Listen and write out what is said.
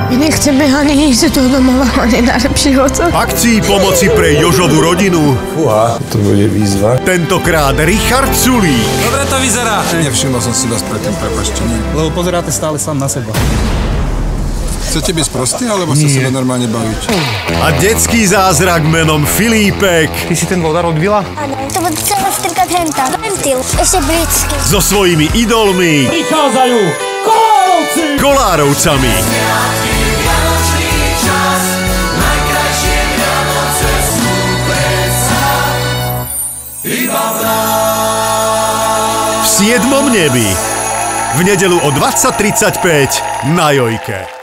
My nechceme ani ísť do domova, ani najlepší hoco. Akcii pomoci pre Jožovú rodinu. Fúha, to bude výzva. Tentokrát Richard Sulík. Dobre to vyzerá. Nevšimol som si vás predtým, prepáčte. Lebo pozeráte stále sám na seba. Chcete byť sprostí, alebo sa sebe normálne baviť? A detský zázrak menom Filípek. Ty si ten vodár od Vila? Áno, to bude celé strkať henta. Ventil, ešte britský. So svojimi idolmi. Prichádzajú Kolárovcami. V 7. nebi. V nedeľu o 20:35 na Jojke.